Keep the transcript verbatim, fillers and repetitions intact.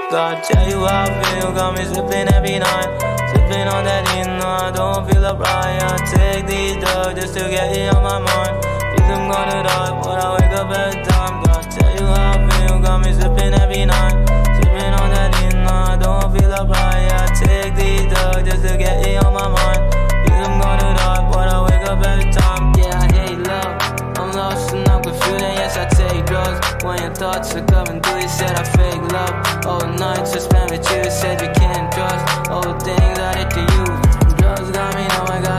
Gotta tell you how I feel, got me sipping every night. Sipping on that lean, no, I don't feel alright. I take these drugs just to get it on my mind. Think I'm gonna die when I wake up at time. Gotta tell you how I feel, got me sipping every night. Sipping on that lean, no, I don't feel alright. I take these drugs just to get it on my mind. Think I'm gonna die when I wake up at time. Yeah, I hate love, I'm lost and I'm confused, and yes I take drugs. When your thoughts are coming through, you said I fake love. All nights I spent with you, said you can't trust. All the things I did to you, drugs got me, now I got